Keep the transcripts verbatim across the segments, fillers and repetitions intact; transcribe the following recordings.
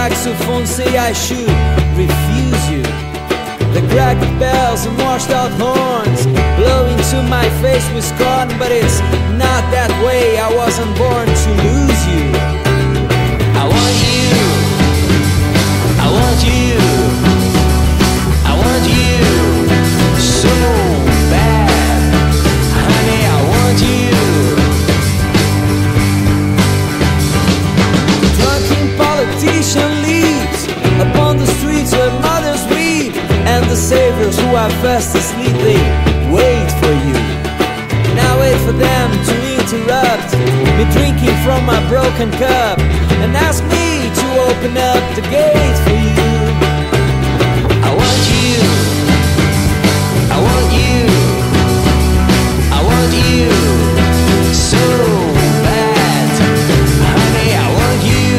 saxophone say I should refuse you. The cracked bells and washed out horns blow into my face with scorn, but it's not that way. I wasn't born to lose you. I want you, I want you, I want you so bad, honey, I want you. The drunken politician leaves upon the streets where mothers weep, and the saviors who are fast asleep, they wait for you. Now wait for them to interrupt me drinking from my broken cup and ask me to open up the gate for you. I want you, I want you, I want you so bad, honey, I want you.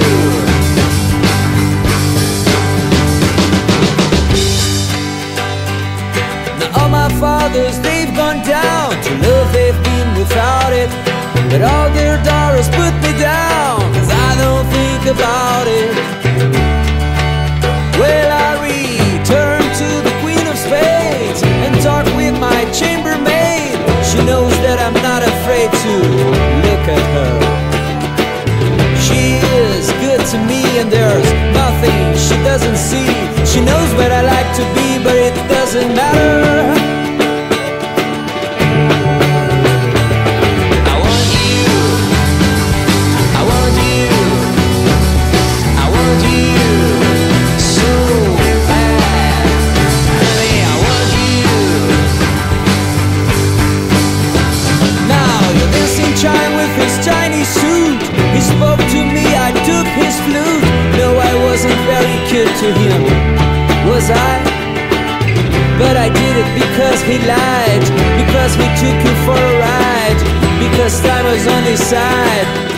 Now all my fathers, they've gone down to love, they've been without it, but all their daughters put me down, cause I don't think about it. Well, I return to the Queen of Spades and talk with my chambermaid. She knows that I'm not afraid to look at her. She is good to me and there's nothing she doesn't see. She knows what I like to be, but it doesn't matter. To him, was I? But I did it because he lied, because he took you for a ride, because time was on his side.